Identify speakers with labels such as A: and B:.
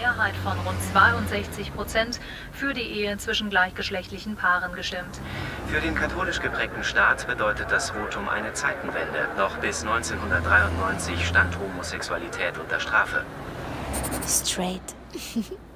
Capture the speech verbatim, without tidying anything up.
A: Mehrheit von rund zweiundsechzig Prozent für die Ehe zwischen gleichgeschlechtlichen Paaren gestimmt.
B: Für den katholisch geprägten Staat bedeutet das Votum eine Zeitenwende. Noch bis neunzehnhundertdreiundneunzig stand Homosexualität unter Strafe.
C: Straight.